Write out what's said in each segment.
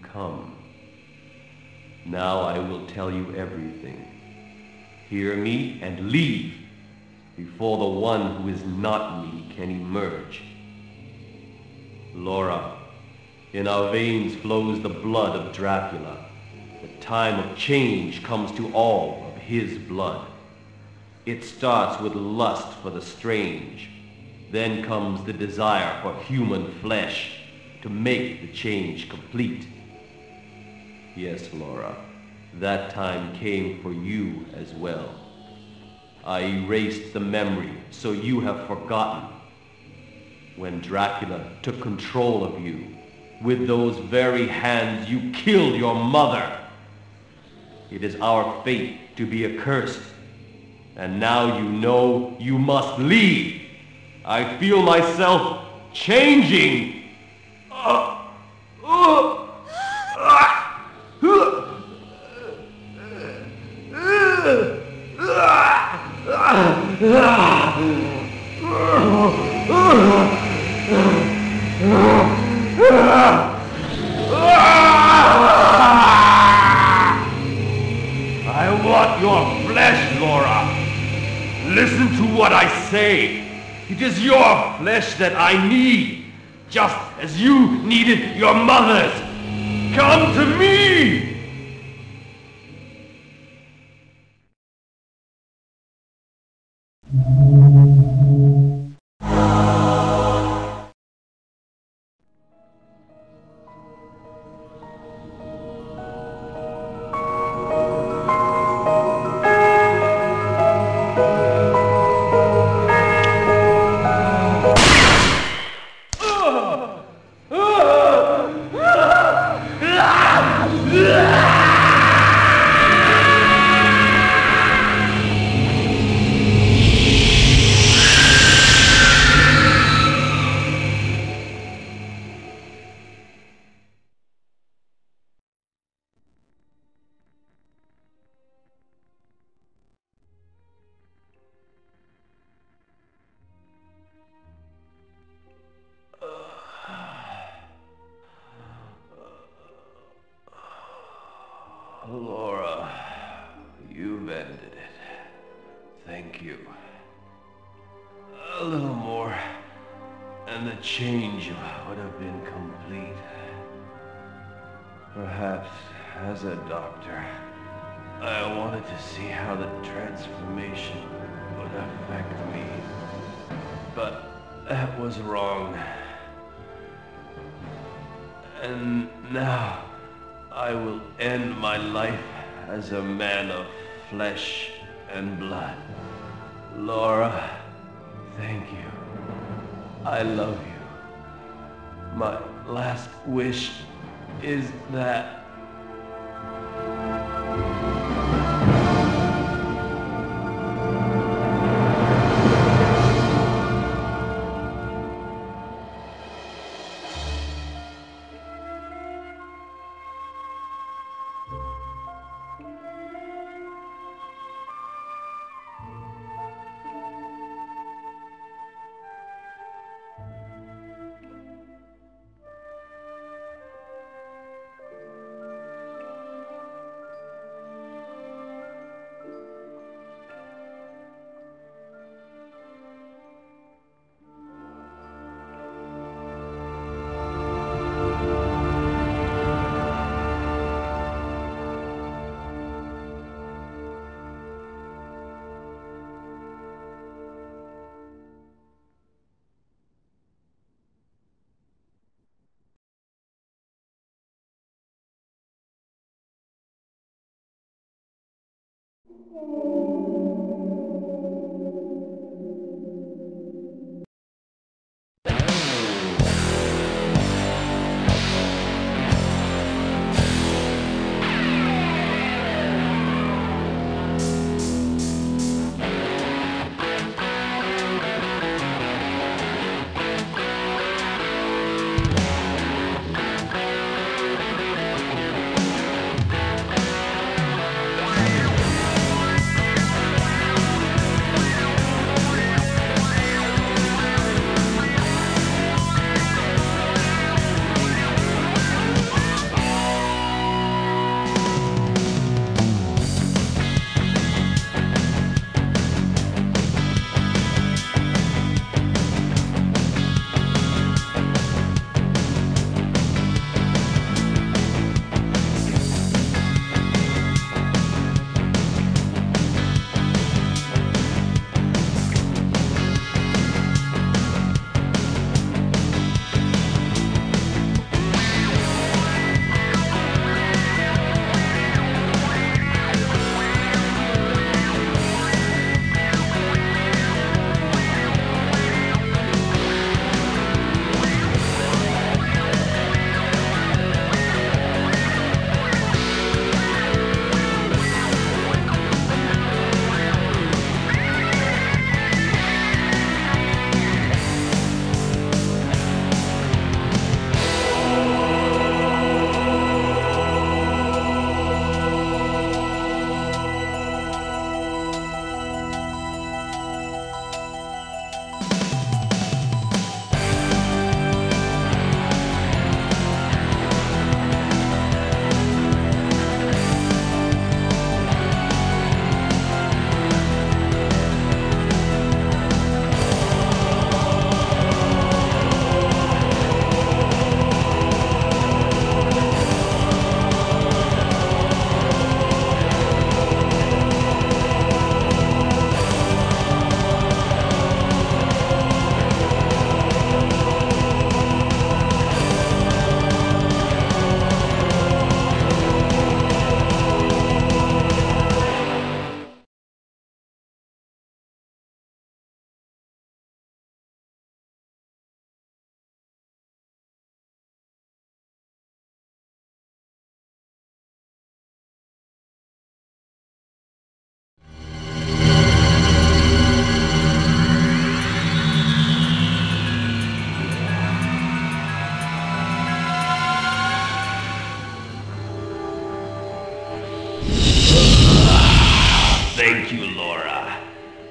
come. Now I will tell you everything. Hear me and leave before the one who is not me can emerge. Laura, in our veins flows the blood of Dracula. The time of change comes to all of his blood. It starts with lust for the strange. Then comes the desire for human flesh to make the change complete. Yes, Laura, that time came for you as well. I erased the memory so you have forgotten. When Dracula took control of you, with those very hands you killed your mother. It is our fate to be accursed. And now you know you must leave. I feel myself changing. I want your flesh, Laura. Listen to what I say. It is your flesh that I need, just as you needed your mother's. Come to me! Laura, you've ended it. Thank you. A little more, and the change would have been complete. Perhaps, as a doctor, I wanted to see how the transformation would affect me. But that was wrong. And now, I will end my life as a man of flesh and blood. Laura, thank you. I love you. My last wish is that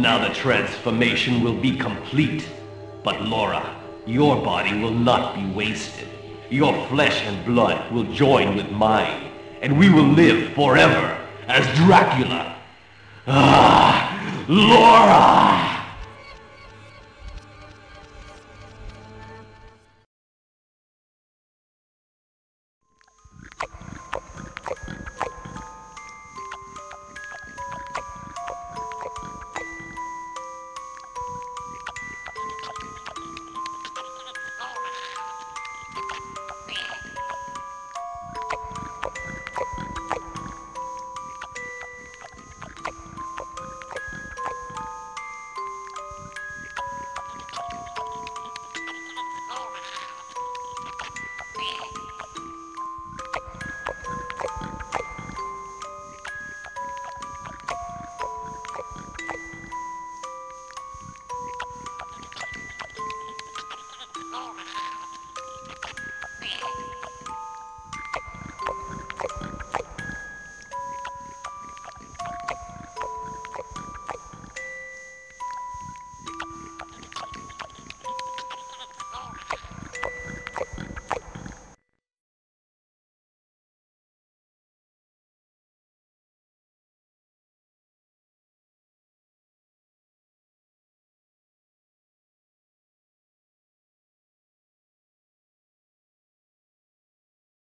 Now the transformation will be complete. But Laura, your body will not be wasted. Your flesh and blood will join with mine, and we will live forever as Dracula. Ah, Laura!